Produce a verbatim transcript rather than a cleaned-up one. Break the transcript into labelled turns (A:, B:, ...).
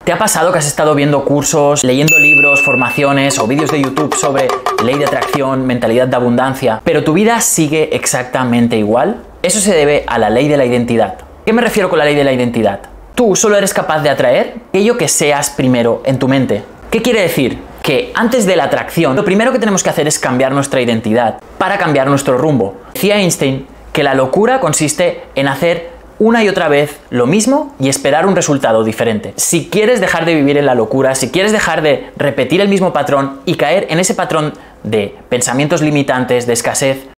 A: ¿Te ha pasado que has estado viendo cursos, leyendo libros, formaciones o vídeos de YouTube sobre ley de atracción, mentalidad de abundancia, pero tu vida sigue exactamente igual? Eso se debe a la ley de la identidad. ¿Qué me refiero con la ley de la identidad? Tú solo eres capaz de atraer aquello que seas primero en tu mente. ¿Qué quiere decir? Que antes de la atracción, lo primero que tenemos que hacer es cambiar nuestra identidad para cambiar nuestro rumbo. Decía Einstein que la locura consiste en hacer una y otra vez lo mismo y esperar un resultado diferente. Si quieres dejar de vivir en la locura, si quieres dejar de repetir el mismo patrón y caer en ese patrón de pensamientos limitantes, de escasez,